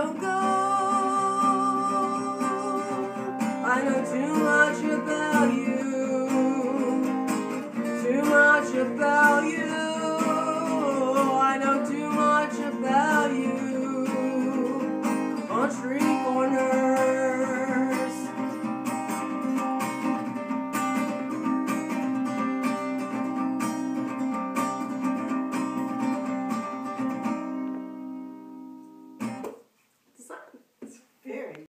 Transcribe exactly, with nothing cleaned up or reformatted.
don't go. I know too much about you, too much about you. I know too much about you. On street.